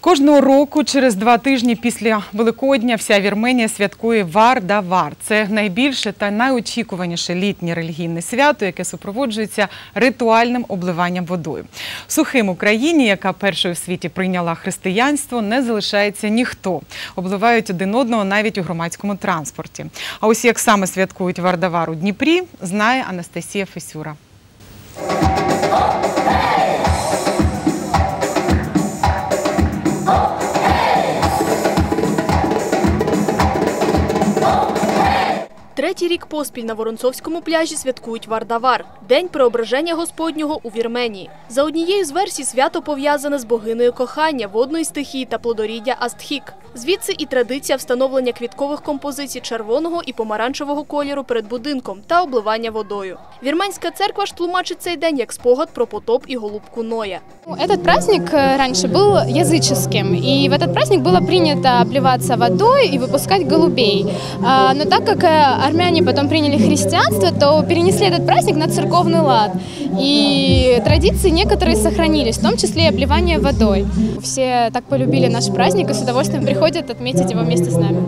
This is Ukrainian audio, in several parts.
Кожного року через 2 тижні після Великодня вся Вірменія святкує Вар-да-Вар. Це найбільше та найочікуваніше літнє релігійне свято, яке супроводжується ритуальним обливанням водою. Сухим у країні, яка першою в світі прийняла християнство, не залишається ніхто. Обливають один одного навіть у громадському транспорті. А ось як саме святкують Вар-да-Вар у Дніпрі, знає Анастасія Фесюра. Третій рік поспіль на Воронцовському пляжі святкують Вар-да-Вар – День Преображення Господнього у Вірменії. За однією з версій, свято пов'язане з богинею кохання, водної стихії та плодоріддя Астхік. Звідси і традиція встановлення квіткових композицій червоного і помаранчевого кольору перед будинком та обливання водою. Вірменська церква ж тлумачить цей день як спогад про потоп і голубку Ноя. Этот праздник раньше был языческим, и в этот праздник было принято обливаться водой и выпускать голубей. Но так как армяне потом приняли христианство, то перенесли этот праздник на церковный лад. И традиции некоторые сохранились, в том числе и обливание водой. Все так полюбили наш праздник и с удовольствием приходят отметить его вместе с нами.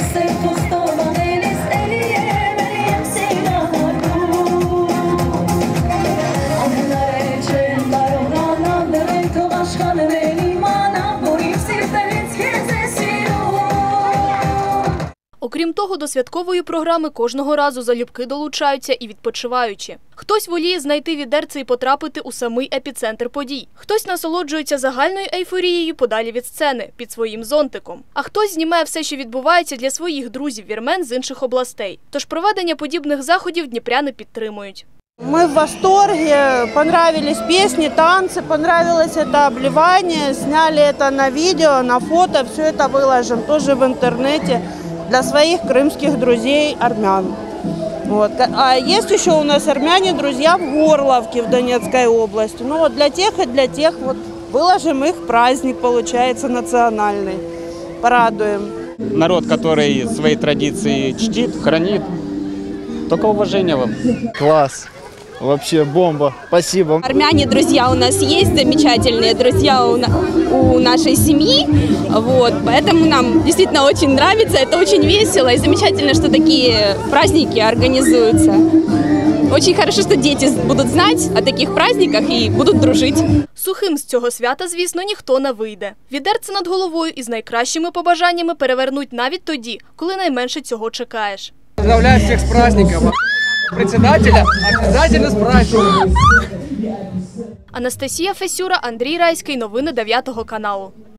Окрім того, до святкової програми кожного разу залюбки долучаються і відпочиваючі. Хтось воліє знайти відерце і потрапити у самий епіцентр подій. Хтось насолоджується загальною ейфорією подалі від сцени, під своїм зонтиком. А хтось знімає все, що відбувається для своїх друзів-вірмен з інших областей. Тож проведення подібних заходів дніпряни підтримують. Мы в восторге, понравились песни, танцы, понравилось это обливание, сняли это на видео, на фото, все это выложим тоже в интернете для своих крымских друзей армян. Вот. А есть еще у нас армяне, друзья в Горловке, в Донецкой области. Ну вот для тех и для тех вот выложим их праздник, получается, национальный, порадуем. Народ, который свои традиции чтит, хранит, только уважение вам. Класс! Вообще бомба. Спасибо. Армяне, друзья у нас есть, замечательные друзья у нашей семьи. Вот, поэтому нам действительно очень нравится, это очень весело и замечательно, что такие праздники организуются. Очень хорошо, что дети будут знать о таких праздниках и будут дружить. Сухим з цього свята, звісно, ніхто не вийде. Відерце над головою із найкращими побажаннями перевернуть навіть тоді, коли найменше цього чекаєш. Поздравляю всех с праздником. Председателя обязательно с праздником. Анастасія Фесюра, Андрій Райський. Новини 9 каналу.